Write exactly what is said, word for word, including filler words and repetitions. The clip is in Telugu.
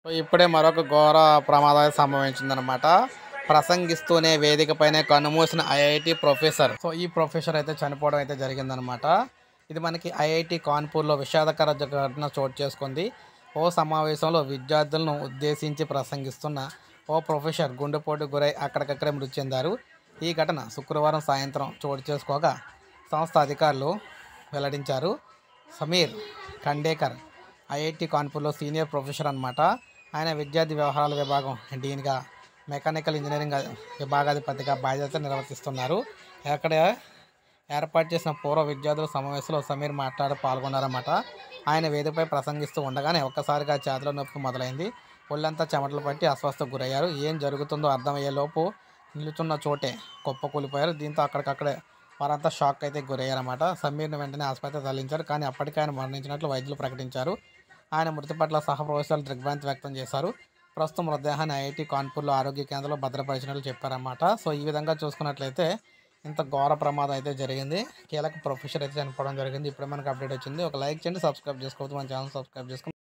సో ఇప్పుడే మరొక ఘోర ప్రమాదం సంభవించిందనమాట. ప్రసంగిస్తూనే వేదికపైనే కన్నుమూసిన ఐఐటీ ప్రొఫెసర్. సో ఈ ప్రొఫెసర్ అయితే చనిపోవడం అయితే జరిగిందనమాట. ఇది మనకి ఐఐటీ కాన్పూర్‌లో విషాదకర జ ఘటన చోటు చేసుకుంది. ఓ సమావేశంలో విద్యార్థులను ఉద్దేశించి ప్రసంగిస్తున్న ఓ ప్రొఫెసర్ గుండెపోటుకు గురై అక్కడికక్కడే మృతి చెందారు. ఈ ఘటన శుక్రవారం సాయంత్రం చోటు చేసుకోగా సంస్థ అధికారులు వెల్లడించారు. సమీర్ ఖండేకర్ ఐఐటీ కాన్పూర్‌లో సీనియర్ ప్రొఫెసర్ అనమాట. ఆయన విద్యార్థి వ్యవహారాల విభాగం డీన్‌గా, మెకానికల్ ఇంజనీరింగ్ విభాగాధిపతిగా బాధ్యతలు నిర్వర్తిస్తున్నారు. అక్కడ ఏర్పాటు చేసిన పూర్వ విద్యార్థుల సమావేశంలో సమీర్ మాట్లాడి పాల్గొన్నారన్నమాట. ఆయన వేదికపై ప్రసంగిస్తూ ఉండగానే ఒక్కసారిగా ఛాతీలో నొప్పి మొదలైంది. ఒళ్ళంతా చెమటలు పట్టి అస్వస్థతకు గురయ్యారు. ఏం జరుగుతుందో అర్థమయ్యేలోపు నిలుచున్న చోటే కుప్పకూలిపోయారు. దీంతో అక్కడికక్కడే వారంతా షాక్ అయితే గురయ్యారన్నమాట. సమీర్‌ని వెంటనే ఆసుపత్రికి తరలించారు. కానీ అప్పటికే ఆయన మరణించినట్లు వైద్యులు ప్రకటించారు. ఆయన మృతి పట్ల సహ ప్రొఫెసర్లు దిగ్భ్రాంతి వ్యక్తం చేశారు. ప్రస్తుతం మృతదేహాన్ని ఐఐటీ కాన్పూర్‌లో ఆరోగ్య కేంద్రంలో భద్రపరిచినట్లు చెప్పారన్నమాట. సో ఈ విధంగా చూసుకున్నట్లయితే ఇంత ఘోర ప్రమాదం అయితే జరిగింది. కీలక ప్రొఫెసర్ అయితే చనిపోవడం జరిగింది. ఇప్పుడే మనకు అప్డేట్ వచ్చింది. ఒక లైక్ చేయండి, సబ్స్క్రైబ్ చేసుకోవద్దు. మన ఛానల్ సబ్స్క్రైబ్ చేసుకోండి.